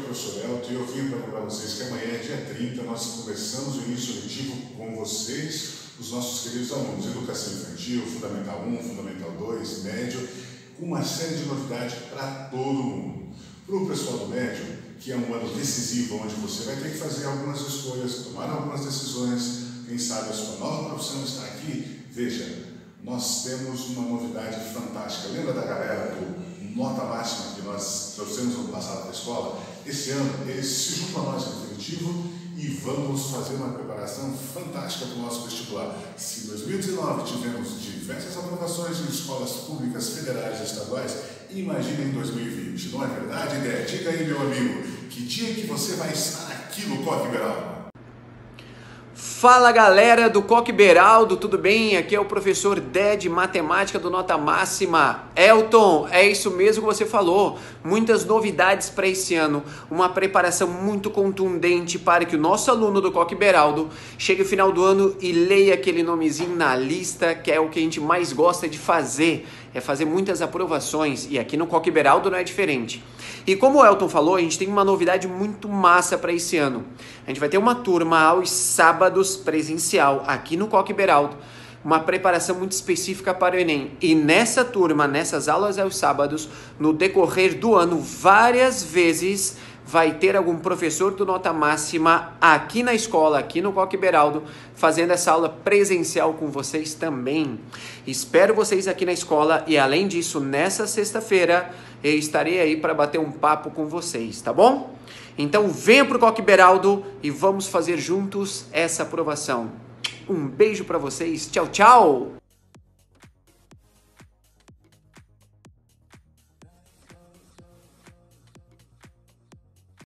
professor Elton e eu vim para lembrar vocês que amanhã é dia 30, nós começamos o início letivo com vocês, os nossos queridos alunos, Educação Infantil, Fundamental 1, Fundamental 2, Médio, com uma série de novidades para todo mundo. Para o pessoal do Médio, que é um ano decisivo, onde você vai ter que fazer algumas escolhas, tomar algumas decisões, quem sabe a sua nova profissão está aqui, veja, nós temos uma novidade fantástica. Lembra da galera do Nota Máxima que nós trouxemos no passado para a escola? Esse ano eles se juntam a nós em definitivo e vamos fazer uma preparação fantástica para o nosso vestibular. Se em 2019 tivemos diversas aprovações em escolas públicas, federais e estaduais, imagine em 2020, não é verdade, ideia? Diga aí, meu amigo, que dia que você vai estar aqui no Coque Beraldo? Fala galera do Coque Beraldo, tudo bem? Aqui é o professor Dé de Matemática do Nota Máxima. Elton, é isso mesmo que você falou, muitas novidades para esse ano, uma preparação muito contundente para que o nosso aluno do Coque Beraldo chegue no final do ano e leia aquele nomezinho na lista, que é o que a gente mais gosta de fazer, é fazer muitas aprovações, e aqui no Coque Beraldo não é diferente. E como o Elton falou, a gente tem uma novidade muito massa para esse ano. A gente vai ter uma turma aos sábados presencial aqui no Coque Beraldo, uma preparação muito específica para o Enem. E nessa turma, nessas aulas aos sábados, no decorrer do ano, várias vezes vai ter algum professor do Nota Máxima aqui na escola, aqui no Coque Beraldo, fazendo essa aula presencial com vocês também. Espero vocês aqui na escola e, além disso, nessa sexta-feira, eu estarei aí para bater um papo com vocês, tá bom? Então venha para o Coque Beraldo e vamos fazer juntos essa aprovação. Um beijo para vocês, tchau, tchau!